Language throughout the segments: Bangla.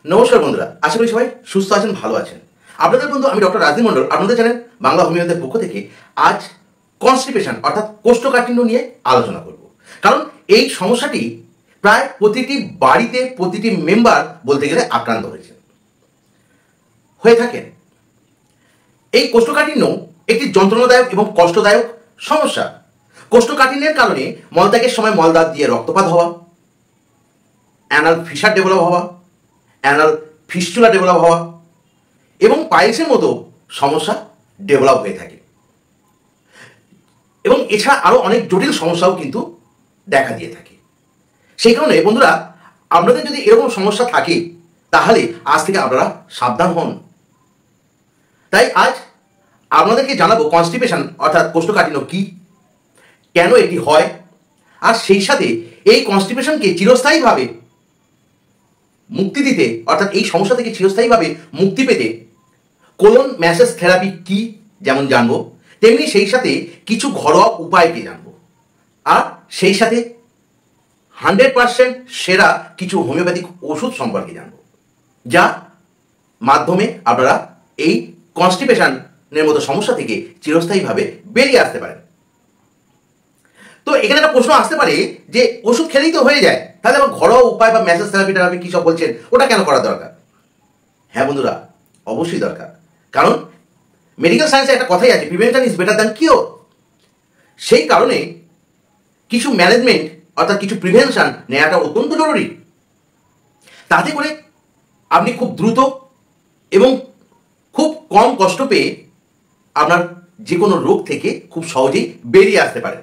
নমস্কার বন্ধুরা, আশা করি সবাই সুস্থ আছেন, ভালো আছেন। আপনাদের বন্ধু আমি ডক্টর রাজদীপ মণ্ডল আপনাদের চ্যানেল বাংলা হোমিওপ্যাথির পক্ষ থেকে আজ কনস্টিপেশন অর্থাৎ কোষ্ঠকাঠিন্য নিয়ে আলোচনা করব। কারণ এই সমস্যাটি প্রায় প্রতিটি বাড়িতে প্রতিটি মেম্বার বলতে গেলে আক্রান্ত হয়ে থাকেন। এই কোষ্ঠকাঠিন্য একটি যন্ত্রণাদায়ক এবং কষ্টদায়ক সমস্যা। কোষ্ঠকাঠিন্যের কারণে মলত্যাগের সময় মলদার দিয়ে রক্তপাত হওয়া, অ্যানাল ফিসার ডেভেলপ হওয়া, অ্যানাল ফিস্টুলা ডেভেলপ হওয়া এবং পাইলসের মতো সমস্যা ডেভেলপ হয়ে থাকে। এবং এছাড়া আরও অনেক জটিল সমস্যাও কিন্তু দেখা দিয়ে থাকে। সেই কারণে বন্ধুরা, আপনাদের যদি এরকম সমস্যা থাকে তাহলে আজ থেকে আপনারা সাবধান হন। তাই আজ আপনাদেরকে জানাবো কনস্টিপেশন অর্থাৎ কোষ্ঠকাঠিন্য কি, কেন এটি হয়, আর সেই সাথে এই কনস্টিপেশনকে চিরস্থায়ীভাবে মুক্তি দিতে অর্থাৎ এই সমস্যা থেকে চিরস্থায়ীভাবে মুক্তি পেতে কোলন ম্যাসেজ থেরাপি কি যেমন জানবো, তেমনি সেই সাথে কিছু ঘরোয়া উপায়কে জানবো, আর সেই সাথে 100% সেরা কিছু হোমিওপ্যাথিক ওষুধ সম্পর্কে জানবো, যা মাধ্যমে আপনারা এই কনস্টিপেশনের মতো সমস্যা থেকে চিরস্থায়ীভাবে বেরিয়ে আসতে পারেন। তো এখানে একটা প্রশ্ন আসতে পারে যে ওষুধ খেলেই তো হয়ে যায়, তাহলে আবার ঘরোয়া উপায় বা ম্যাসেজ থেরাপি কী সব বলছেন, ওটা কেন করা দরকার? হ্যাঁ বন্ধুরা, অবশ্যই দরকার। কারণ মেডিকেল সায়েন্সে একটা কথাই আছে, prevention is better than cure. সেই কারণে কিছু ম্যানেজমেন্ট অর্থাৎ কিছু প্রিভেনশন নেওয়াটা অত্যন্ত জরুরি। তাতে করে আপনি খুব দ্রুত এবং খুব কম কষ্ট পেয়ে আপনার যে কোনো রোগ থেকে খুব সহজেই বেরিয়ে আসতে পারেন।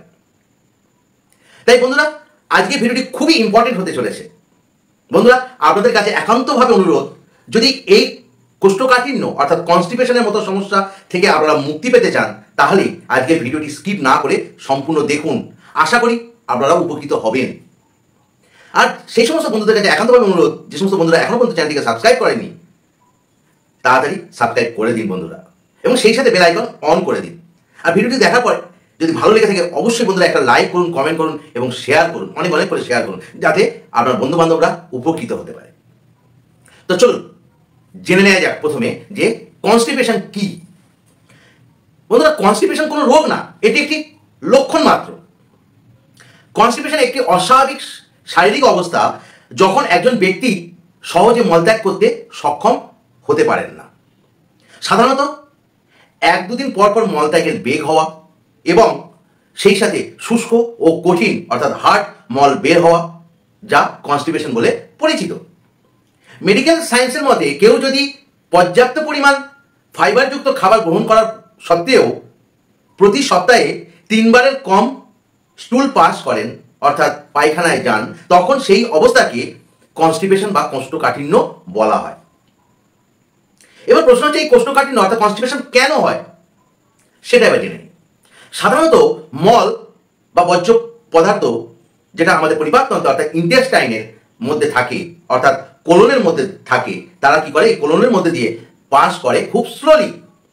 তাই বন্ধুরা, আজকে ভিডিওটি খুবই ইম্পর্টেন্ট হতে চলেছে। বন্ধুরা, আপনাদের কাছে একান্তভাবে অনুরোধ, যদি এই কোষ্ঠকাঠিন্য অর্থাৎ কনস্টিপেশনের মতো সমস্যা থেকে আপনারা মুক্তি পেতে চান তাহলে আজকের ভিডিওটি স্কিপ না করে সম্পূর্ণ দেখুন। আশা করি আপনারা উপকৃত হবেন। আর সেই সমস্ত বন্ধুদের কাছে একান্তভাবে অনুরোধ, যে সমস্ত বন্ধুরা এখনো পর্যন্ত চ্যানেলটিকে সাবস্ক্রাইব করেনি তাড়াতাড়ি সাবস্ক্রাইব করে দিন বন্ধুরা, এবং সেই সাথে বেল আইকন অন করে দিন। আর ভিডিওটি দেখার পরে যদি ভালো লেগে থাকে অবশ্যই বন্ধুরা একটা লাইক করুন, কমেন্ট করুন এবং শেয়ার করুন, অনেক অনেক করে শেয়ার করুন, যাতে আপনার বন্ধু বান্ধবরা উপকৃত হতে পারে। তো চলুন জেনে নেওয়া যাক প্রথমে যে কনস্টিপেশন কি। বন্ধুরা, কনস্টিপেশন কোনো রোগ না, এটি একটি লক্ষণ মাত্র। কনস্টিপেশন একটি অস্বাভাবিক শারীরিক অবস্থা যখন একজন ব্যক্তি সহজে মলত্যাগ করতে সক্ষম হতে পারেন না। সাধারণত 1-2 দিন পর পর মলত্যাগের বেগ হওয়া এবং সেই সাথে শুষ্ক ও কঠিন অর্থাৎ হার্ড মল বের হওয়া, যা কনস্টিপেশন বলে পরিচিত। মেডিকেল সায়েন্সের মতে কেউ যদি পর্যাপ্ত পরিমাণ ফাইবারযুক্ত খাবার গ্রহণ করার সত্ত্বেও প্রতি সপ্তাহে 3 বারের কম স্টুল পাস করেন অর্থাৎ পায়খানায় যান, তখন সেই অবস্থাকে কনস্টিপেশন বা কোষ্ঠকাঠিন্য বলা হয়। এবার প্রশ্ন হচ্ছে, এই কোষ্ঠকাঠিন্য অর্থাৎ কনস্টিপেশন কেন হয় সেটা এবার জেনে নিই। সাধারণত মল বা বর্জ্য পদার্থ যেটা আমাদের পরিপাকতন্ত্র অর্থাৎ ইন্টেস্টাইনের মধ্যে থাকে অর্থাৎ কোলনের মধ্যে থাকে, তারা কি করে এই কোলনের মধ্যে দিয়ে পাস করে খুব স্লোলি।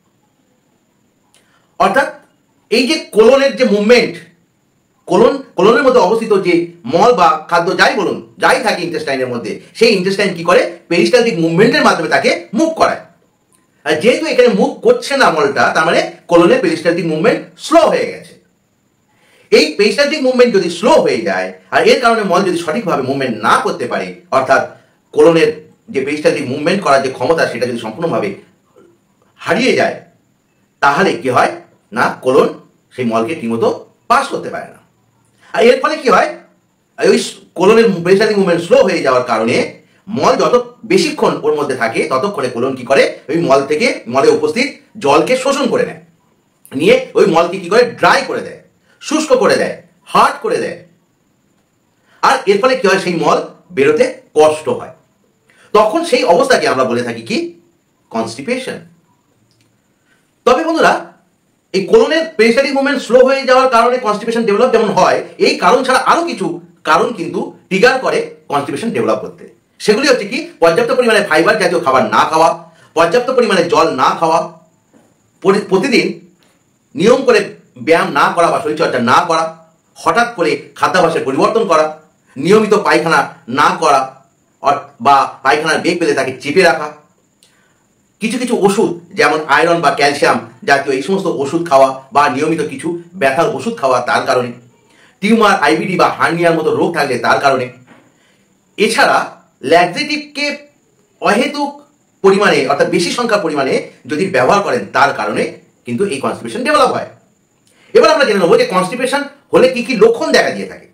অর্থাৎ এই যে কোলনের যে মুভমেন্ট, কোলনের মধ্যে অবস্থিত যে মল বা খাদ্য যাই বলুন, যাই থাকে ইন্টেস্টাইনের মধ্যে, সেই ইন্টেস্টাইন কি করে পেরিস্টালটিক মুভমেন্টের মাধ্যমে তাকে মুভ করায়। আর যেহেতু এখানে মুভ করছে না মলটা, তার মানে কোলনের পেরিস্টালটিক মুভমেন্ট স্লো হয়ে গেছে। এই পেরিস্টালটিক মুভমেন্ট যদি স্লো হয়ে যায় আর এর কারণে মল যদি সঠিকভাবে মুভমেন্ট না করতে পারে, অর্থাৎ কোলনের যে পেরিস্টালটিক মুভমেন্ট করার যে ক্ষমতা সেটা যদি সম্পূর্ণভাবে হারিয়ে যায়, তাহলে কি হয় না, কোলন সেই মলকে ঠিকমতো পাস করতে পারে না। আর এর ফলে কি হয়, ওই কোলনের পেরিস্টালটিক মুভমেন্ট স্লো হয়ে যাওয়ার কারণে মল যত বেশিক্ষণ ওর মধ্যে থাকে ততক্ষণে কোলন কি করে, ওই মল থেকে মলে উপস্থিত জলকে শোষণ করে নেয়, নিয়ে ওই মলকে কি করে ড্রাই করে দেয়, শুষ্ক করে দেয়, হার্ড করে দেয়। আর এর ফলে কি হয়, সেই মল বেরোতে কষ্ট হয়। তখন সেই অবস্থাকে আমরা বলে থাকি কি, কনস্টিপেশন। তবে বন্ধুরা, এই কোলনের পেরিস্টালটিক মুভমেন্ট স্লো হয়ে যাওয়ার কারণে কনস্টিপেশন ডেভেলপ যেমন হয়, এই কারণ ছাড়া আরো কিছু কারণ কিন্তু ট্রিগার করে কনস্টিপেশন ডেভেলপ করতে। সেগুলি হচ্ছে কি, পর্যাপ্ত পরিমাণে ফাইবার জাতীয় খাবার না খাওয়া, পর্যাপ্ত পরিমাণে জল না খাওয়া, প্রতিদিন নিয়ম করে ব্যায়াম না করা বা শরীরচর্চা না করা, হঠাৎ করে খাদ্যাভ্যাসের পরিবর্তন করা, নিয়মিত পায়খানা না করা, বা পায়খানার বেগ পেলে তাকে চেপে রাখা, কিছু কিছু ওষুধ যেমন আয়রন বা ক্যালসিয়াম জাতীয় এই সমস্ত ওষুধ খাওয়া বা নিয়মিত কিছু ব্যথার ওষুধ খাওয়া তার কারণে, টিউমার, আইবিডি বা হার্নিয়ার মতো রোগ থাকলে তার কারণে। এছাড়া ল্যাক্সেটিভকে অহেতুক পরিমাণে অর্থাৎ বেশি সংখ্যার পরিমাণে যদি ব্যবহার করেন তার কারণে কিন্তু এই কনস্টিপেশন ডেভেলপ হয়। এবার আমরা জেনে নেবো যে কনস্টিপেশন হলে কি কি লক্ষণ দেখা দিয়ে থাকে।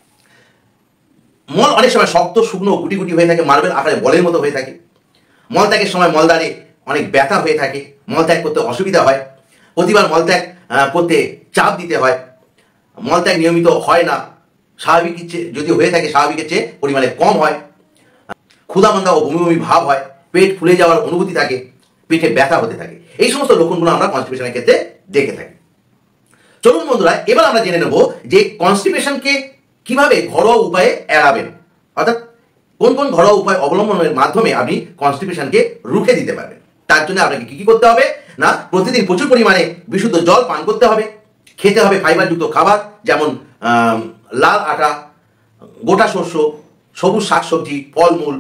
মল অনেক সময় শক্ত, শুকনো, গুটি গুটি হয়ে থাকে, মার্বেল আকারে বলের মতো হয়ে থাকে। মলত্যাগের সময় মলদ্বারে অনেক ব্যথা হয়ে থাকে, মলত্যাগ করতে অসুবিধা হয়, প্রতিবার মলত্যাগ করতে চাপ দিতে হয়, মলত্যাগ নিয়মিত হয় না, স্বাভাবিক যদি হয়ে থাকে স্বাভাবিকের চেয়ে পরিমাণে কম হয়, ক্ষুধামন্দা ও বমি বমি ভাব হয়, পেট ফুলে যাওয়ার অনুভূতি থাকে, পেটে ব্যথা হতে থাকে। এই সমস্ত লক্ষণগুলো আমরা কনস্টিপেশনের ক্ষেত্রে দেখে থাকি। চলুন বন্ধুরা, এবার আমরা জেনে নেব যে কনস্টিপেশনকে কিভাবে ঘরোয়া উপায়ে এড়াবেন, অর্থাৎ কোন কোন ঘরোয়া উপায় অবলম্বনের মাধ্যমে আপনি কনস্টিপেশনকে রুখে দিতে পারবেন। তার জন্য আপনাকে কি কি করতে হবে না, প্রতিদিন প্রচুর পরিমাণে বিশুদ্ধ জল পান করতে হবে, খেতে হবে ফাইবারযুক্ত খাবার যেমন লাল আটা, গোটা শস্য, সবুজ শাকসবজি, ফলমূল,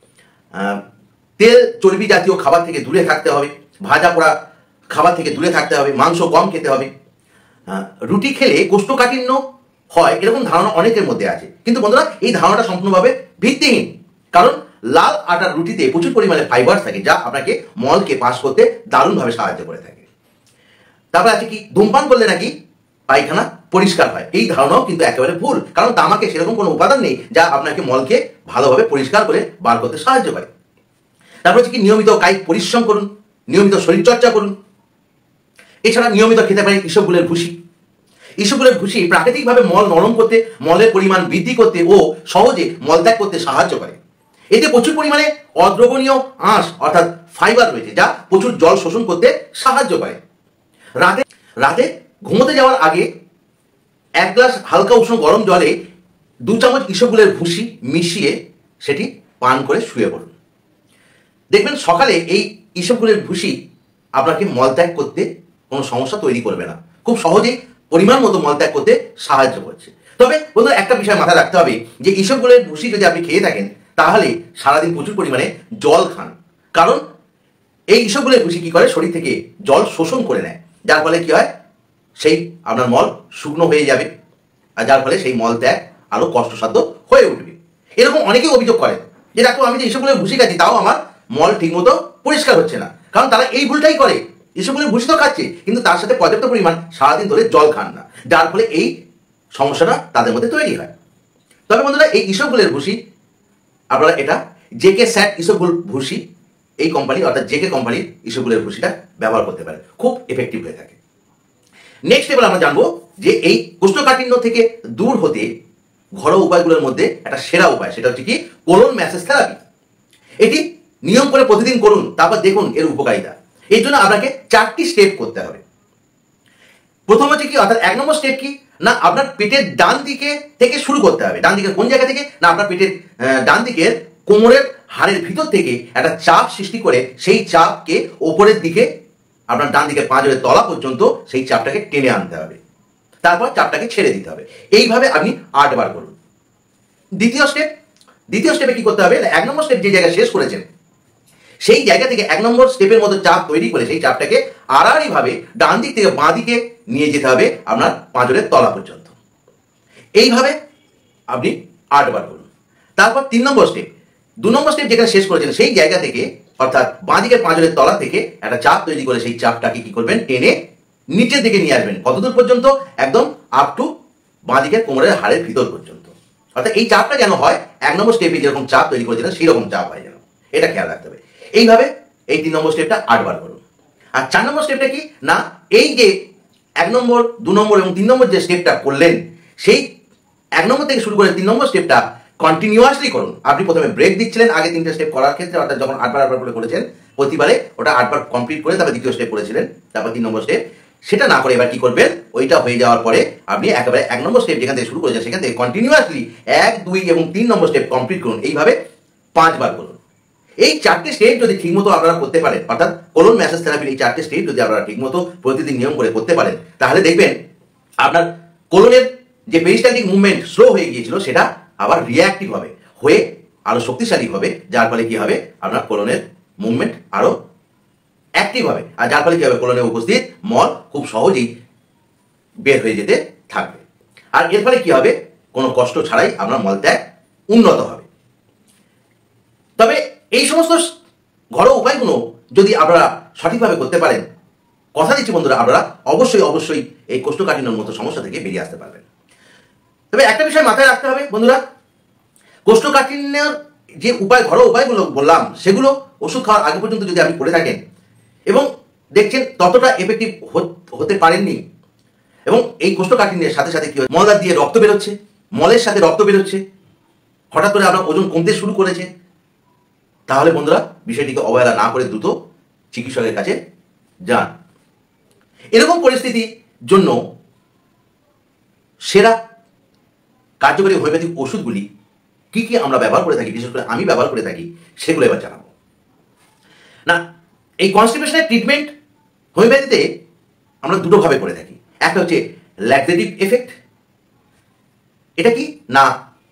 তেল চর্বি জাতীয় খাবার থেকে দূরে থাকতে হবে, ভাজা পোড়া খাবার থেকে দূরে থাকতে হবে, মাংস কম খেতে হবে। রুটি খেলে কোষ্ঠকাঠিন্য হয় এরকম ধারণা অনেকের মধ্যে আছে, কিন্তু বন্ধুরা এই ধারণাটা সম্পূর্ণভাবে ভিত্তিহীন। কারণ লাল আটার রুটিতে প্রচুর পরিমাণে ফাইবার থাকে যা আপনাকে মলকে পাস করতে দারুণভাবে সাহায্য করে থাকে। তারপর আছে কি, ধূমপান করলে নাকি পায়খানা পরিষ্কার হয়, এই ধারণাও কিন্তু একেবারে ভুল। কারণ তামাকে সেরকম কোনো উপাদান নেই যা আপনাকে মলকে ভালোভাবে পরিষ্কার করে বার করতে সাহায্য করে। তারপর হচ্ছে কি, নিয়মিত কায়িক পরিশ্রম করুন, নিয়মিত শরীরচর্চা করুন। এছাড়া নিয়মিত খেতে পারেন ইসবগুলের ভুসি। ইসবগুলের ভুসি প্রাকৃতিকভাবে মল নরম করতে, মলের পরিমাণ বৃদ্ধি করতে ও সহজে মলত্যাগ করতে সাহায্য করে। এতে প্রচুর পরিমাণে অদ্রবণীয় আঁশ অর্থাৎ ফাইবার রয়েছে যা প্রচুর জল শোষণ করতে সাহায্য করে। রাতে ঘুমোতে যাওয়ার আগে 1 গ্লাস হালকা উষ্ণ গরম জলে 2 চামচ ইসবগুলের ভুসি মিশিয়ে সেটি পান করে শুয়ে পড়ুন। দেখবেন সকালে এই ইসবগুলের ভুসি আপনাকে মলত্যাগ করতে কোনো সমস্যা তৈরি করবে না, খুব সহজেই পরিমাণ মতো মলত্যাগ করতে সাহায্য করছে। তবে বন্ধু একটা বিষয় মাথায় রাখতে হবে যে ইসবগুলের ভুসি যদি আপনি খেয়ে থাকেন তাহলে সারাদিন প্রচুর পরিমাণে জল খান, কারণ এই ইসবগুলের ভুসি কি করে, শরীর থেকে জল শোষণ করে নেয়, যার ফলে কি হয়, সেই আপনার মল শুকনো হয়ে যাবে আর যার ফলে সেই মল ত্যাগ আরো কষ্টসাধ্য হয়ে উঠবে। এরকম অনেকেই অভিযোগ করে যে দেখো আমি যে ইসবগুলের ভুসি খাচ্ছি তাও আমার মল ঠিকমতো পরিষ্কার হচ্ছে না, কারণ তারা এই ভুলটাই করে, ইসবগুলের ভুসি তো খাচ্ছে কিন্তু তার সাথে পর্যাপ্ত পরিমাণ সারাদিন ধরে জল খান না, যার ফলে এই সমস্যাটা তাদের মধ্যে তৈরি হয়। তবে বন্ধুরা এই ইসবগুলের ভুসি আপনারা এটা জেকে স্যাট ইসবগুল ভুসি এই কোম্পানি অর্থাৎ জেকে কোম্পানির ইসবগুলের ভুসিটা ব্যবহার করতে পারেন, খুব এফেক্টিভ হয়ে থাকে। নেক্সট এবার আমরা জানবো যে এই কোষ্ঠকাঠিন্য থেকে দূর হতে ঘরোয়া উপায়গুলোর মধ্যে একটা সেরা উপায়, সেটা হচ্ছে কি কোলন ম্যাসেজ থেরাপি। এটি নিয়ম করে প্রতিদিন করুন, তারপর দেখুন এর উপকারিতা। এই জন্য আপনাকে 4টি স্টেপ করতে হবে। প্রথম হচ্ছে কি, অর্থাৎ 1 নম্বর স্টেপ কি না, আপনার পেটের ডান দিকে থেকে শুরু করতে হবে। ডান দিকের কোন জায়গা থেকে না, আপনার পেটের ডান দিকের কোমরের হাড়ের ভিতর থেকে একটা চাপ সৃষ্টি করে সেই চাপকে ওপরের দিকে আপনার ডান দিকের পাঁজরের তলা পর্যন্ত সেই চাপটাকে টেনে আনতে হবে, তারপর চাপটাকে ছেড়ে দিতে হবে। এইভাবে আপনি 8 বার করুন। দ্বিতীয় স্টেপে কি করতে হবে, 1 নম্বর স্টেপ যে জায়গায় শেষ করেছেন সেই জায়গা থেকে 1 নম্বর স্টেপের মতো চাপ তৈরি করে সেই চাপটাকে আড়াআড়িভাবে ডান দিক থেকে বাঁ দিকে নিয়ে যেতে হবে আপনার পাঁজরের তলা পর্যন্ত। এইভাবে আপনি 8 বার করুন। তারপর 3 নম্বর স্টেপ, 2 নম্বর স্টেপ যেখানে শেষ করেছেন সেই জায়গা থেকে অর্থাৎ বাঁ দিকের পাঁজরের তলা থেকে একটা চাপ তৈরি করে সেই চাপটাকে কি করবেন, টেনে নিচের দিকে নিয়ে আসবেন। কতদূর পর্যন্ত, একদম আপ টু বাঁ দিকের কোমরের হাড়ের ভিতর পর্যন্ত। অর্থাৎ এই চাপটা যেন হয় 1 নম্বর স্টেপে যেরকম চাপ তৈরি করেছিলেন সেই রকম চাপ হয় যেন, এটা খেয়াল রাখতে হবে। এইভাবে এই 3 নম্বর স্টেপটা 8 বার করুন। আর 4 নম্বর স্টেপটা কি না, এই যে 1 নম্বর 2 নম্বর এবং 3 নম্বর যে স্টেপটা করলেন সেই 1 নম্বর থেকে শুরু করে 3 নম্বর স্টেপটা কন্টিনিউয়াসলি করুন। আপনি প্রথমে ব্রেক দিচ্ছিলেন আগে 3টে স্টেপ করার ক্ষেত্রে, অর্থাৎ যখন 8 বার করে করেছেন প্রতিবারে ওটা 8 বার কমপ্লিট করে তারপর দ্বিতীয় স্টেপ করেছিলেন, তারপর 3 নম্বর স্টেপ, সেটা না করে এবার কি করবেন, ওইটা হয়ে যাওয়ার পরে আপনি একেবারে 1 নম্বর স্টেপ যেখান থেকে শুরু করেছেন সেখান থেকে কন্টিনিউয়াসলি 1, 2 এবং 3 নম্বর স্টেপ কমপ্লিট করুন। এইভাবে 5 বার করুন। এই 4টে স্টেপ যদি ঠিকমতো আপনারা করতে পারেন, অর্থাৎ কোলন ম্যাসেজ থেরাপির এই 4টে স্টেপ যদি আপনারা ঠিকমতো প্রতিদিন নিয়ম করে করতে পারেন, তাহলে দেখবেন আপনার কোলনের যে পেরিস্টালটিক মুভমেন্ট স্লো হয়ে গিয়েছিল সেটা আবার রিঅ্যাক্টিভ হবে, হয়ে আরো শক্তিশালী হবে, যার ফলে কি হবে, আপনার কোলনের মুভমেন্ট আরো অ্যাক্টিভ হবে, আর যার ফলে কি হবে, কোলনে উপস্থিত মল খুব সহজেই বের হয়ে যেতে থাকবে। আর এর ফলে কি হবে, কোনো কষ্ট ছাড়াই আপনার মলত্যাগ উন্নত হবে। তবে এই সমস্ত ঘরোয়া উপায়গুলো যদি আপনারা সঠিকভাবে করতে পারেন, কথা দিচ্ছি বন্ধুরা, আপনারা অবশ্যই অবশ্যই এই কোষ্ঠকাঠিন্যের মতো সমস্যা থেকে বেরিয়ে আসতে পারবেন। তবে একটা বিষয় মাথায় রাখতে হবে বন্ধুরা, কোষ্ঠকাঠিন্যের যে উপায়, ঘরোয়া উপায়গুলো বললাম, সেগুলো ওষুধ খাওয়ার আগে পর্যন্ত যদি আপনি করে থাকেন এবং দেখছেন ততটা এফেক্টিভ হতে পারেননি, এবং এই কোষ্ঠকাঠিন্যের সাথে সাথে কি হয়, মলদার দিয়ে রক্ত বেরোচ্ছে, মলের সাথে রক্ত বেরোচ্ছে, হঠাৎ করে আপনার ওজন কমতে শুরু করেছে, তাহলে বন্ধুরা বিষয়টিকে অবহেলা না করে দ্রুত চিকিৎসকের কাছে যান। এরকম পরিস্থিতির জন্য সেরা কার্যকরী হোমিওপ্যাথিক ওষুধগুলি কি কি আমরা ব্যবহার করে থাকি, বিশেষ করে আমি ব্যবহার করে থাকি, সেগুলো এবার জানাবো। না, এই কনস্টিপেশনের ট্রিটমেন্ট হোমিওপ্যাথিতে আমরা দুটো ভাবে করে থাকি। একটা হচ্ছে ল্যাক্সেটিভ এফেক্ট। এটা কি না,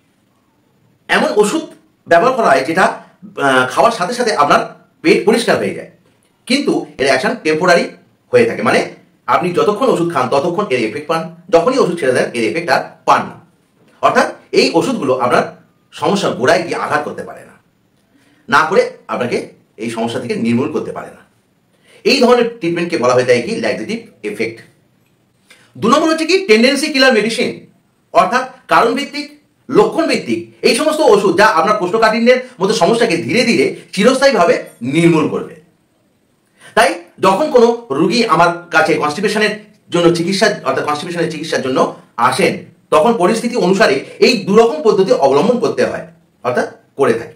এমন ওষুধ ব্যবহার করা হয় যেটা খাওয়ার সাথে সাথে আপনার পেট পরিষ্কার হয়ে যায়, কিন্তু এর অ্যাকশন টেম্পোরারি হয়ে থাকে, মানে আপনি যতক্ষণ ওষুধ খান ততক্ষণ এর এফেক্ট পান, যখনই ওষুধ ছেড়ে দেন এর এফেক্ট আর পান না। অর্থাৎ এই ওষুধগুলো আপনার সমস্যার গোড়ায় গিয়ে আঘাত করতে পারে না, না করে আপনাকে এই সমস্যা থেকে নির্মূল করতে পারে না। এই ধরনের ট্রিটমেন্টকে বলা হয়ে থাকে কি, ল্যাক্সেটিভ এফেক্ট। 2 নম্বর হচ্ছে কি, টেন্ডেন্সি কিলার মেডিসিন, অর্থাৎ কারণ ভিত্তিক, লক্ষণ ভিত্তিক এই সমস্ত ওষুধ যা আপনার কোষ্ঠকাঠিন্যের মতো সমস্যাকে ধীরে ধীরে চিরস্থায়ীভাবে নির্মূল করবে। তাই যখন কোনো রোগী আমার কাছে কনস্টিপেশনের জন্য চিকিৎসা, অর্থাৎ কনস্টিপেশনের চিকিৎসার জন্য আসেন, তখন পরিস্থিতি অনুসারে এই 2 রকম পদ্ধতি অবলম্বন করতে হয়, অর্থাৎ করে থাকি।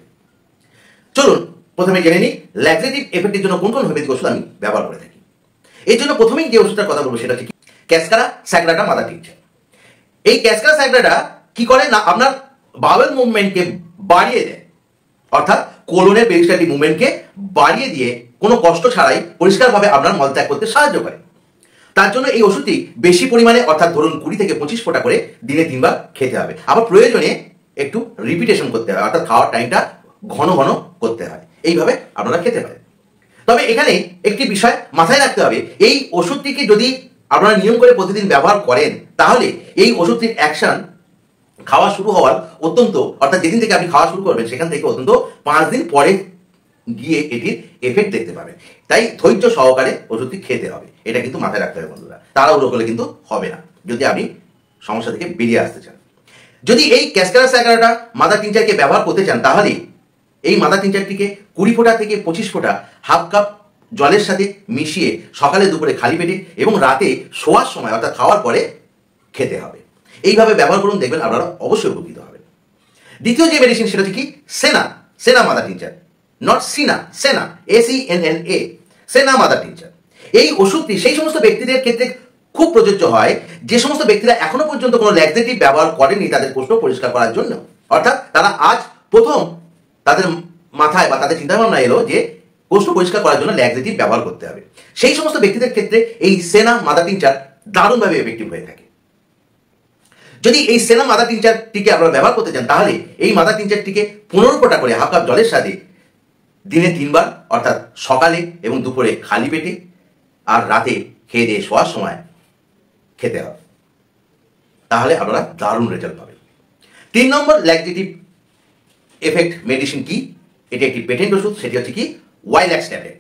চলুন প্রথমে জেনে নিই ল্যাক্সেটিভ এফেক্টের জন্য কোন কোন হোমিওপ্যাথিক ওষুধ আমি ব্যবহার করে থাকি। এর জন্য প্রথমেই যে ওষুধটার কথা বলবো সেটা হচ্ছে ক্যাসকারা স্যাগ্রাটা মাদার টিংচার। এই ক্যাসকারা স্যাগ্রাটা কি করে না, আপনার বাওয়েল মুভমেন্টকে বাড়িয়ে দেয়, অর্থাৎ কোলনের পেরিস্টালটিক মুভমেন্টকে বাড়িয়ে দিয়ে কোনো কষ্ট ছাড়াই পরিষ্কারভাবে আপনার মলত্যাগ করতে সাহায্য করে। তার জন্য এই ওষুধটি বেশি পরিমাণে, অর্থাৎ ধরুন 20 থেকে 25 ফোঁটা করে দিনে 3 বার খেতে হবে। আবার প্রয়োজনে একটু রিপিটেশন করতে হয়, অর্থাৎ খাওয়ার টাইমটা ঘন ঘন করতে হয়। এইভাবে আপনারা খেতে পারেন। তবে এখানে একটি বিষয় মাথায় রাখতে হবে, এই ওষুধটিকে যদি আপনারা নিয়ম করে প্রতিদিন ব্যবহার করেন, তাহলে এই ওষুধটির অ্যাকশন খাওয়া শুরু হওয়ার অত্যন্ত, অর্থাৎ যেদিন থেকে আপনি খাওয়া শুরু করবেন সেখান থেকে অত্যন্ত 5 দিন পরে গিয়ে এটির এফেক্ট দেখতে পাবেন। তাই ধৈর্য সহকারে ওষুধটি খেতে হবে, এটা কিন্তু মাথায় রাখতে হবে বন্ধুরা। তাড়াহুড়ো করলে কিন্তু হবে না যদি আপনি সমস্যা থেকে বেরিয়ে আসতে চান। যদি এই ক্যাসকারা স্যাগ্রাটা মাদার টিংচারকে ব্যবহার করতে চান, তাহলে এই মাদার টিংচারটিকে 20 ফোঁটা থেকে 25 ফোঁটা হাফ কাপ জলের সাথে মিশিয়ে সকালে দুপুরে খালি পেটে এবং রাতে শোয়ার সময়, অর্থাৎ খাওয়ার পরে খেতে হবে। এইভাবে ব্যবহার করুন, দেখবেন আপনারা অবশ্যই উপকৃত হবেন। দ্বিতীয় যে মেডিসিন সেটা হচ্ছে কি, সেনা মাদার টিংচার, নট সিনা, সেনা, SENNA, সেনা মাদার টিংচার। এই ওষুধটি সেই সমস্ত ব্যক্তিদের ক্ষেত্রে খুব প্রযোজ্য হয় যে সমস্ত ব্যক্তিরা এখনো পর্যন্ত কোনো ল্যাক্সেটিভ ব্যবহার করেনি তাদের কোষ্ঠ পরিষ্কার করার জন্য, অর্থাৎ তারা আজ প্রথম তাদের মাথায় বা তাদের চিন্তাভাবনা এলো যে কোষ্ঠ পরিষ্কার করার জন্য ল্যাক্সেটিভ ব্যবহার করতে হবে। সেই সমস্ত ব্যক্তিদের ক্ষেত্রে এই সেনা মাদার টিংচার দারুণভাবে এফেক্টিভ হয়ে থাকে। যদি এই সেনা মাদার টিংচারটিকে আপনারা ব্যবহার করতে চান, তাহলে এই মাদার টিংচারটিকে 15 ফোঁটা করে হাফ কাপ জলের সাথে দিনে 3 বার, অর্থাৎ সকালে এবং দুপুরে খালি পেটে আর রাতে খেয়ে দিয়ে শোয়ার সময় খেতে হবে, তাহলে আপনারা দারুণ রেজাল্ট পাবেন। 3 নম্বর ল্যাক্সেটিভ এফেক্ট মেডিসিন কি, এটি একটি পেটেন্ট ওষুধ, সেটি হচ্ছে কি ওয়াইল্যাক্স ট্যাবলেট।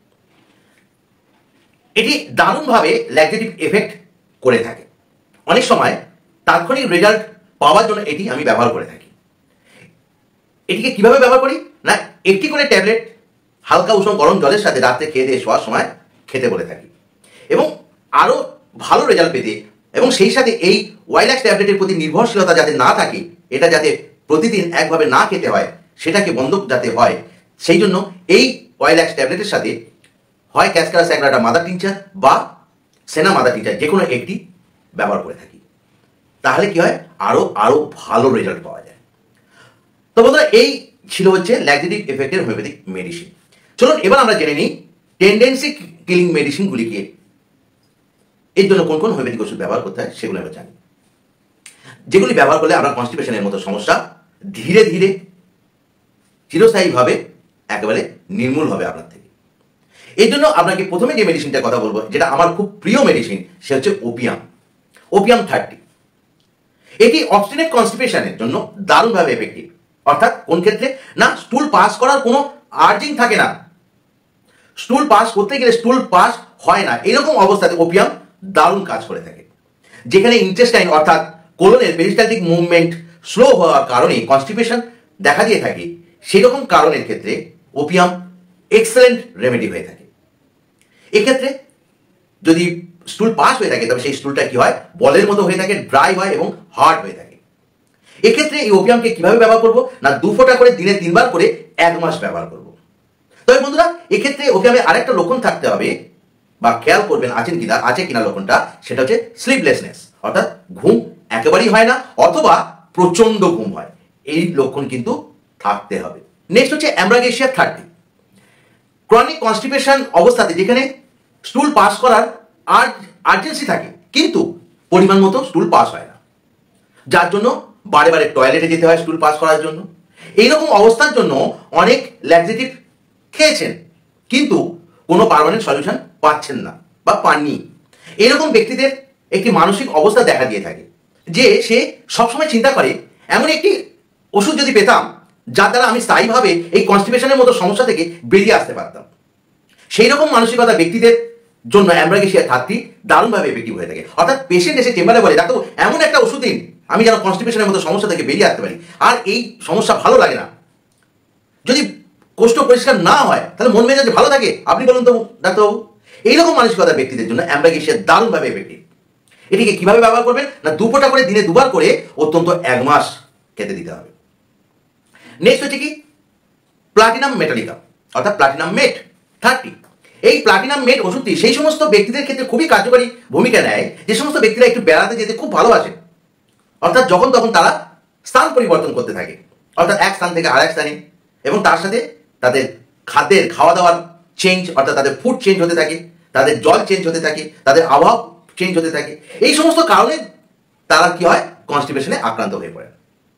এটি দারুণভাবে ল্যাক্সেটিভ এফেক্ট করে থাকে। অনেক সময় তাৎক্ষণিক রেজাল্ট পাওয়ার জন্য এটি আমি ব্যবহার করে থাকি। এটিকে কিভাবে ব্যবহার করি না, একটি করে ট্যাবলেট হালকা উষ্ণ গরম জলের সাথে রাত্রে খেয়ে দিয়ে শোয়ার সময় খেতে বলে থাকি। এবং আরও ভালো রেজাল্ট পেতে এবং সেই সাথে এই ওয়াইল্যাক্স ট্যাবলেটের প্রতি নির্ভরশীলতা যাতে না থাকে, এটা যাতে প্রতিদিন একভাবে না খেতে হয়, সেটাকে বন্ধ যাতে হয়, সেই জন্য এই ওয়াইল্যাক্স ট্যাবলেটের সাথে হয় ক্যাসকারা স্যাগ্রাটা মাদার টিংচার বা সেনা মাদার টিংচার যে কোনো একটি ব্যবহার করে থাকি। তাহলে কি হয়, আরো ভালো রেজাল্ট পাওয়া যায়। তো বন্ধুরা, এই ছিল হচ্ছে ল্যাক্সেটিভ এফেক্টের হোমিওপ্যাথিক মেডিসিন। চলুন এবার আমরা জেনে নিই টেন্ডেন্সি কিলিং মেডিসিনগুলিকে এর জন্য কোন কোন হোমিওপ্যাথিক ওষুধ ব্যবহার করতে হয় সেগুলো আমরা জানি, যেগুলি ব্যবহার করলে আমরা কনস্টিপেশনের মতো সমস্যা ধীরে ধীরে চিরস্থায়ীভাবে একেবারে নির্মূল হবে আপনার থেকে। এই জন্য আপনাকে প্রথমে যে মেডিসিনটার কথা বলবো, যেটা আমার খুব প্রিয় মেডিসিন, সে হচ্ছে ওপিয়াম। ওপিয়াম 30। এটি অবস্টিনেট কনস্টিপেশনের জন্য দারুণভাবে এফেক্টিভ। অর্থাৎ কোন ক্ষেত্রে না, স্টুল পাস করার কোনো আর্জিং থাকে না, স্টুল পাস করতে গেলে স্টুল পাস হয় না, এরকম অবস্থাতে ওপিয়াম দারুণ কাজ করে থাকে। যেখানে ইন্টেস্টাইন অর্থাৎ কোলনের পেরিস্টালটিক মুভমেন্ট স্লো হওয়ার কারণে কনস্টিপেশন দেখা দিয়ে থাকে, সেরকম কারণের ক্ষেত্রে ওপিয়াম এক্সেলেন্ট রেমেডি হয়ে থাকে। এক্ষেত্রে যদি স্টুল পাস হয়ে থাকে, তবে সেই স্টুলটা কি হয়, বলের মতো হয়ে থাকে, ড্রাই হয় এবং হার্ড হয়ে থাকে। এক্ষেত্রে এই ওপিয়ামকে কিভাবে ব্যবহার করবো না, 2 ফোঁটা করে দিনে 3 বার করে 1 মাস ব্যবহার করব। তবে বন্ধুরা, এক্ষেত্রে ওপিয়ামে আরেকটা লক্ষণ থাকতে হবে, বা খেয়াল করবেন আছে কিনা লক্ষণটা, সেটা হচ্ছে স্লিপলেসনেস, অর্থাৎ ঘুম একেবারেই হয় না অথবা প্রচন্ড ঘুম হয়, এই লক্ষণ কিন্তু থাকতে হবে। নেক্সট হচ্ছে অ্যাম্ব্রাগেসিয়া 30। ক্রনিক কনস্টিপেশন অবস্থাতে যেখানে স্টুল পাস করার আর্জেন্সি থাকে, কিন্তু পরিমাণ মতো স্টুল পাস হয় না, যার জন্য বারে বারে টয়লেটে যেতে হয় স্টুল পাস করার জন্য। এইরকম অবস্থার জন্য অনেক ল্যাক্সেটিভ খেয়েছেন, কিন্তু কোনো পার্মানেন্ট সলিউশন পাচ্ছেন না বা পাননি। এরকম ব্যক্তিদের একটি মানসিক অবস্থা দেখা দিয়ে থাকে, যে সে সবসময় চিন্তা করে এমন একটি ওষুধ যদি পেতাম যার দ্বারা আমি স্থায়ীভাবে এই কনস্টিপেশনের মতো সমস্যা থেকে বেরিয়ে আসতে পারতাম। সেই রকম মানসিকতা ব্যক্তিদের জন্য অ্যাম্ব্রাগেসিয়া 30 দারুণভাবে এফেক্টিভ হয়ে থাকে। অর্থাৎ পেশেন্ট এসে চেম্বারে বলে, ডাক্তার এমন একটা ওষুধ দিন আমি যেন কনস্টিপেশনের মতো সমস্যা থেকে বেরিয়ে আসতে পারি, আর এই সমস্যা ভালো লাগে না। যদি কোষ্ঠ পরিষ্কার না হয় তাহলে মন মেজাজ ভালো থাকে, আপনি বলুন তো ডাক্তারবাবু। এইরকম মানসিকতার ব্যক্তিদের জন্য অ্যাম্ব্রাগেসিয়া দারুণভাবে এফেক্টিভ। এটিকে কিভাবে ব্যবহার করবেন না, 2 ফোঁটা করে দিনে 2 বার করে অত্যন্ত 1 মাস খেতে দিতে হবে। নেক্সট হচ্ছে কি প্লাটিনাম মেটালিকাম, অর্থাৎ প্লাটিনাম মেট 30। এই প্লাটিনাম মেট ওষুধটি সেই সমস্ত ব্যক্তিদের ক্ষেত্রে খুবই কার্যকরী ভূমিকা নেয় যে সমস্ত ব্যক্তিরা একটু বেড়াতে যেতে খুব ভালোবাসে, অর্থাৎ যখন তখন তারা স্থান পরিবর্তন করতে থাকে, অর্থাৎ এক স্থান থেকে আরেক স্থানে, এবং তার সাথে তাদের খাদ্যের খাওয়া দাওয়ার চেঞ্জ, অর্থাৎ তাদের ফুড চেঞ্জ হতে থাকে, তাদের জল চেঞ্জ হতে থাকে, তাদের আবহাওয়া চেঞ্জ হতে থাকে। এই সমস্ত কারণে তারা কি হয়, কনস্টিপেশনে আক্রান্ত হয়ে পড়ে।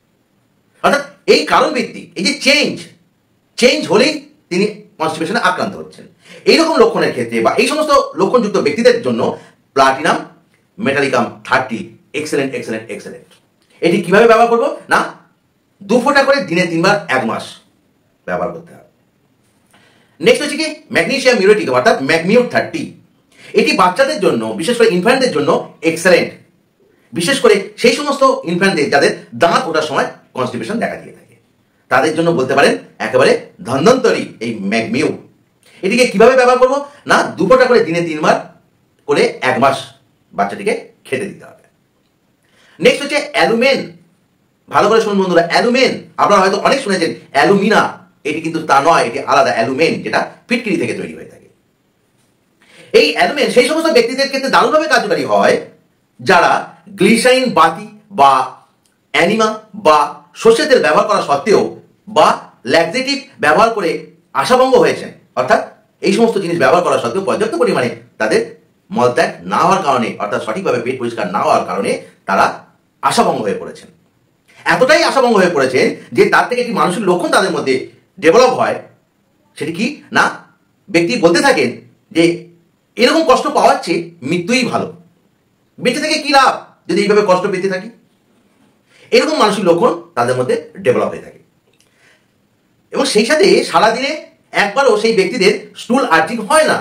অর্থাৎ এই কারণ ভিত্তিক এই যে চেঞ্জ হলেই তিনি কনস্টিপেশনে আক্রান্ত হচ্ছেন। এইরকম লক্ষণের ক্ষেত্রে বা এই সমস্ত লক্ষণযুক্ত ব্যক্তিদের জন্য platinum metallicum 30 excellent excellent excellent. এটি কিভাবে ব্যবহার করব না, 2 ফোঁটা করে দিনে 3 বার 1 মাস ব্যবহার করতে হবে। নেক্সট হচ্ছে কি ম্যাগনেসিয়াম মিউরেটিকাম, অর্থাৎ ম্যাগমিউট 30। এটি বাচ্চাদের জন্য, বিশেষ করে ইনফ্যান্টদের জন্য এক্সেলেন্ট, বিশেষ করে সেই সমস্ত ইনফ্যান্টদের যাদের দাঁত ওঠার সময় কনস্টিপেশন দেখা দিয়ে থাকে, তাদের জন্য বলতে পারেন একেবারে ধন্বন্তরী এই ম্যাগমিউ। এটিকে কিভাবে ব্যবহার করব না, 2 ফোঁটা করে দিনে 3 বার করে 1 মাস বাচ্চাটিকে খেতে দিতে হবে। নেক্সট হচ্ছে অ্যালুমেন। ভালো করে শুনুন বন্ধুরা, অ্যালুমেন আপনারা হয়তো অনেক শুনেছেন, অ্যালুমিনা, এটি কিন্তু তা নয়, এটি আলাদা। অ্যালুমেন যেটা ফিটকিরি থেকে তৈরি হয়ে থাকে। এই অ্যালুমেন সেই সমস্ত ব্যক্তিদের ক্ষেত্রে দারুণভাবে কার্যকারী হয় যারা গ্লিসারিন বাতি বা অ্যানিমা বা সর্ষের তেল ব্যবহার করা সত্ত্বেও বা ল্যাক্সেটিভ ব্যবহার করে আশাভঙ্গ হয়েছেন, অর্থাৎ এই সমস্ত জিনিস ব্যবহার করা সত্ত্বেও পর্যাপ্ত পরিমাণে তাদের মলত্যাগ না হওয়ার কারণে, অর্থাৎ সঠিকভাবে পেট পরিষ্কার না হওয়ার কারণে তারা আশাভঙ্গ হয়ে পড়েছেন। এতটাই আশাভঙ্গ হয়ে পড়েছেন যে তার থেকে একটি মানসিক লক্ষণ তাদের মধ্যে ডেভেলপ হয়। সেটি কি না, ব্যক্তি বলতে থাকেন যে এরকম কষ্ট পাওয়ার চেয়ে মৃত্যুই ভালো, বেঁচে থেকে কি লাভ যদি এইভাবে কষ্ট পেতে থাকি। এরকম মানসিক লক্ষণ তাদের মধ্যে ডেভেলপ হয়ে থাকে, এবং সেই সাথে সারাদিনে একবারও সেই ব্যক্তিদের স্টুল আর্জিং হয় না।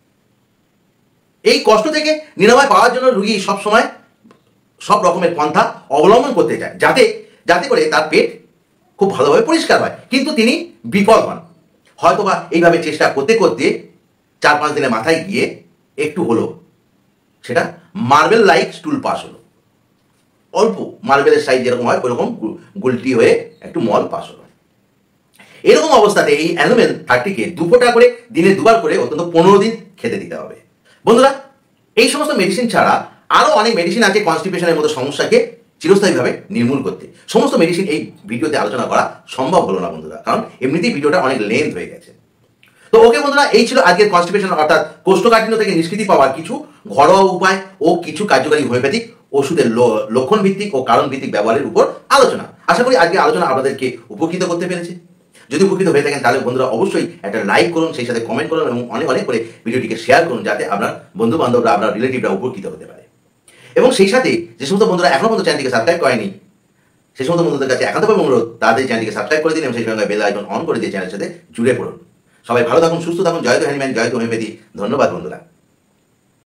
এই কষ্ট থেকে নিরাময় পাওয়ার জন্য রোগী সবসময় সব রকমের পন্থা অবলম্বন করতে চায়, যাতে করে তার পেট খুব ভালোভাবে পরিষ্কার হয়, কিন্তু তিনি বিফল হন। হয়তোবা এইভাবে চেষ্টা করতে করতে 4-5 দিনের মাথায় গিয়ে একটু হলো সেটা মার্বেল লাইক স্টুল পাস হলো, অল্প মার্বেলের সাইজ যেরকম হয় ওইরকম গুলটি হয়ে একটু মল পাস হলো। এরকম অবস্থাতে এই অ্যালুমেন 30কে 2 ফোঁটা করে দিনে 2 বার করে অন্তত 15 দিন খেতে দিতে হবে। বন্ধুরা, এই সমস্ত মেডিসিন ছাড়া আরও অনেক মেডিসিন আছে কনস্টিপেশনের মতো সমস্যাকে চিরস্থায়ীভাবে নির্মূল করতে। সমস্ত মেডিসিন এই ভিডিওতে আলোচনা করা সম্ভব হলো না বন্ধুরা, কারণ এমনিতেই ভিডিওটা অনেক লেন্থ হয়ে গেছে। তো ওকে বন্ধুরা, এই ছিল আজকের কনস্টিপেশন অর্থাৎ কোষ্ঠকাঠিন্য থেকে নিষ্কৃতি পাওয়ার কিছু ঘরোয়া উপায় ও কিছু কার্যকারী হোমিওপ্যাথিক ওষুধের লক্ষণ ভিত্তিক ও কারণ ভিত্তিক ব্যবহারের উপর আলোচনা। আশা করি আজকে আলোচনা আপনাদেরকে উপকৃত করতে পেরেছে। যদি উপকৃত হয়ে থাকেন তাহলে বন্ধুরা অবশ্যই একটা লাইক করুন, সেই সাথে কমেন্ট করুন এবং অনেক অনেক করে ভিডিওটিকে শেয়ার করুন, যাতে আপনার বন্ধু বান্ধবরা, আপনার রিলেটিভরা উপকৃত হতে পারে। এবং সেই সাথে যে সমস্ত বন্ধুরা এখনো পর্যন্ত চ্যানেলটিকে সাবস্ক্রাইব করেনি, সেই সমস্ত বন্ধুদের কাছে একান্তভাবে অনুরোধ, তাদের চ্যানেলটিকে সাবস্ক্রাইব করে দিন এবং সেই সঙ্গে বেল আইকন অন করে দিয়ে চ্যানেলের সাথে জুড়ে পড়ুন। সবাই ভালো থাকুন, সুস্থ থাকুন। জয়তু হ্যান্ডম্যান, জয়তু হোমিওপ্যাথি। ধন্যবাদ বন্ধুরা।